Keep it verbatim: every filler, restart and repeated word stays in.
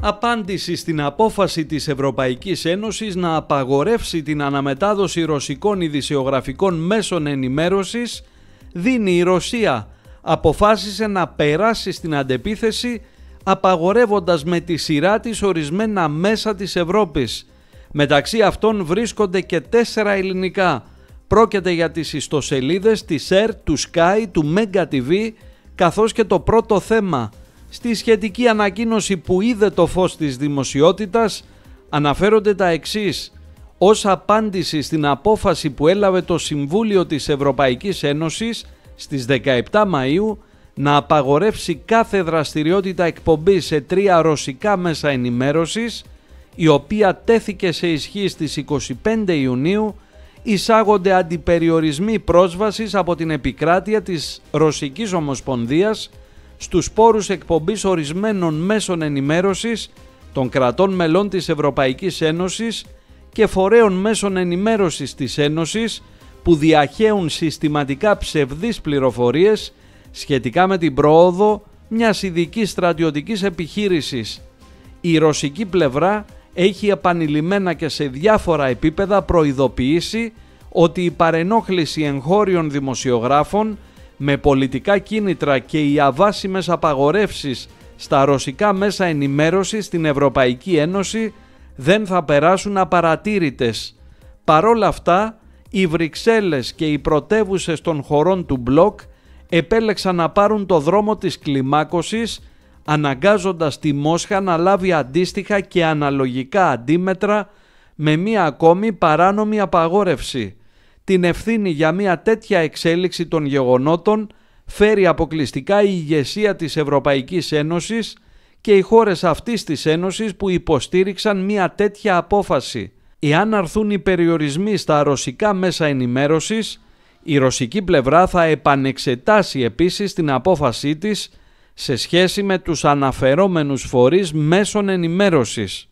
Απάντηση στην απόφαση της Ευρωπαϊκής Ένωσης να απαγορεύσει την αναμετάδοση ρωσικών ειδησιογραφικών μέσων ενημέρωσης δίνει η Ρωσία. Αποφάσισε να περάσει στην αντεπίθεση απαγορεύοντας με τη σειρά της ορισμένα μέσα της Ευρώπης. Μεταξύ αυτών βρίσκονται και τέσσερα ελληνικά. Πρόκειται για τις ιστοσελίδες της ΕΡ, του Sky, του Mega τι βι, καθώς και το Πρώτο Θέμα. Στη σχετική ανακοίνωση που είδε το φως της δημοσιότητας αναφέρονται τα εξής. Ως απάντηση στην απόφαση που έλαβε το Συμβούλιο της Ευρωπαϊκής Ένωσης στις δεκαεπτά Μαΐου να απαγορεύσει κάθε δραστηριότητα εκπομπής σε τρία ρωσικά μέσα ενημέρωσης, η οποία τέθηκε σε ισχύ στις είκοσι πέντε Ιουνίου, εισάγονται αντιπεριορισμοί πρόσβασης από την επικράτεια της Ρωσικής Ομοσπονδίας στους πόρους εκπομπής ορισμένων μέσων ενημέρωσης των κρατών μελών της Ευρωπαϊκής Ένωσης και φορέων μέσων ενημέρωσης της Ένωσης που διαχέουν συστηματικά ψευδείς πληροφορίες σχετικά με την πρόοδο μιας ειδικής στρατιωτικής επιχείρησης. Η ρωσική πλευρά έχει επανειλημμένα και σε διάφορα επίπεδα προειδοποιήσει ότι η παρενόχληση εγχώριων δημοσιογράφων με πολιτικά κίνητρα και οι αβάσιμες απαγορεύσεις στα ρωσικά μέσα ενημέρωσης στην Ευρωπαϊκή Ένωση δεν θα περάσουν απαρατήρητες. Παρόλα αυτά, οι Βρυξέλλες και οι πρωτεύουσες των χωρών του μπλοκ επέλεξαν να πάρουν το δρόμο της κλιμάκωσης, αναγκάζοντας τη Μόσχα να λάβει αντίστοιχα και αναλογικά αντίμετρα με μία ακόμη παράνομη απαγόρευση. Την ευθύνη για μία τέτοια εξέλιξη των γεγονότων φέρει αποκλειστικά η ηγεσία της Ευρωπαϊκής Ένωσης και οι χώρες αυτής της Ένωσης που υποστήριξαν μία τέτοια απόφαση. Εάν αρθούν οι περιορισμοί στα ρωσικά μέσα ενημέρωσης, η ρωσική πλευρά θα επανεξετάσει επίσης την απόφασή της σε σχέση με τους αναφερόμενους φορείς μέσων ενημέρωσης.